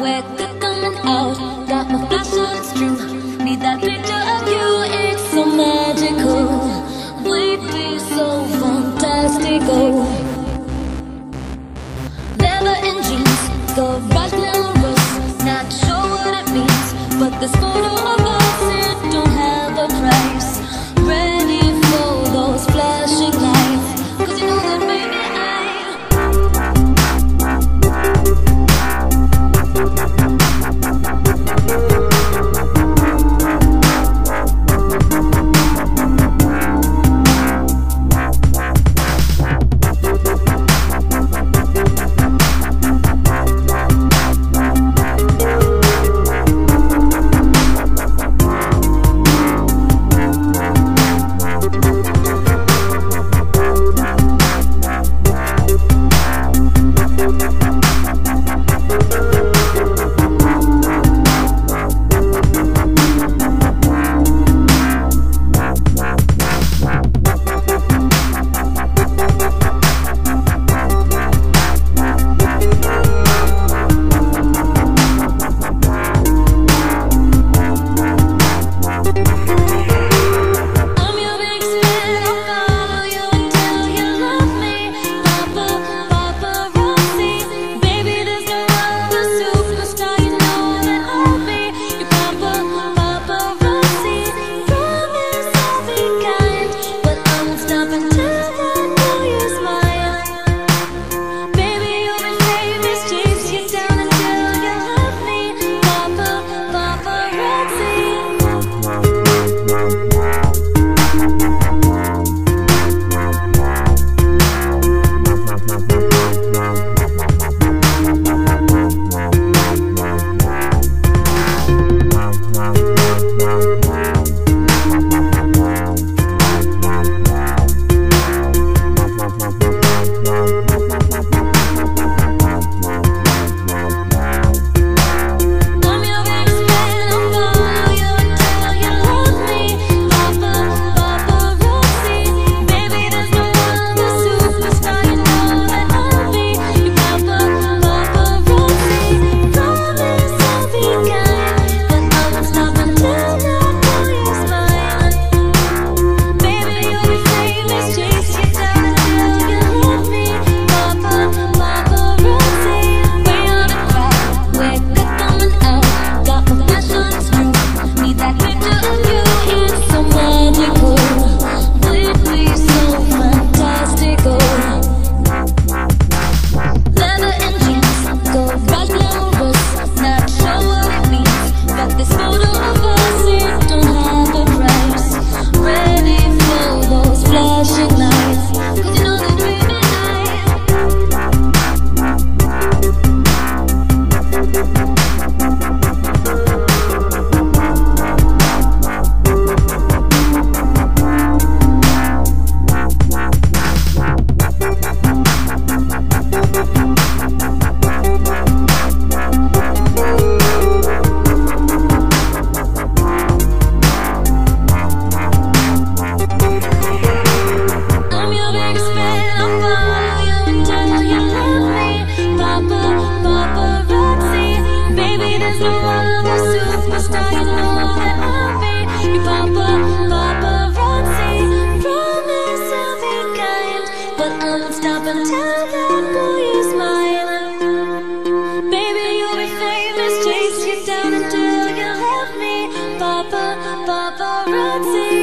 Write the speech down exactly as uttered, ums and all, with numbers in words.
we're good coming out. Got my fashion true. Need that picture of you, it's so magical. We'd be so fantastical. Leather and jeans, garage glamorous. Not sure what it means, but this photo of us, it don't have a price. Ready for those flashing lights, 'cause you know that baby stop until that boy is mine. Baby, you'll be famous, chase you down until you love me. Papa, paparazzi.